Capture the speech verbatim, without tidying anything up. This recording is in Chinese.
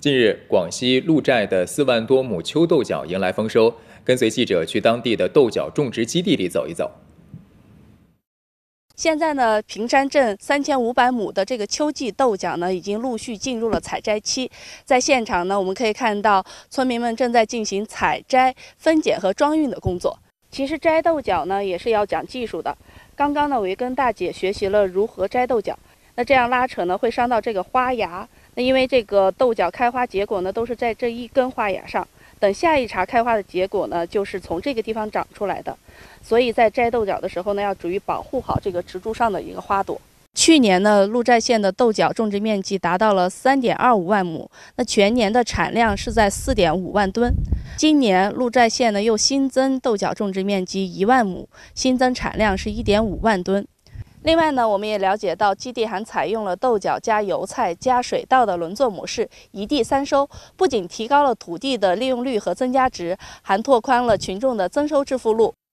近日，广西鹿寨的四万多亩秋豆角迎来丰收。跟随记者去当地的豆角种植基地里走一走。 现在呢，平山镇三千五百亩的这个秋季豆角呢，已经陆续进入了采摘期。在现场呢，我们可以看到村民们正在进行采摘、分拣和装运的工作。其实摘豆角呢，也是要讲技术的。刚刚呢，我也跟大姐学习了如何摘豆角。那这样拉扯呢，会伤到这个花芽。那因为这个豆角开花结果呢，都是在这一根花芽上。等下一茬开花的结果呢，就是从这个地方长出来的。所以在摘豆角的时候呢，要注意保护好这个植株上的一个花朵。去年呢，鹿寨县的豆角种植面积达到了三点二五万亩，那全年的产量是在四点五万吨。今年鹿寨县呢又新增豆角种植面积一万亩，新增产量是一点五万吨。另外呢，我们也了解到，基地还采用了豆角加油菜加水稻的轮作模式，一地三收，不仅提高了土地的利用率和增加值，还拓宽了群众的增收致富路。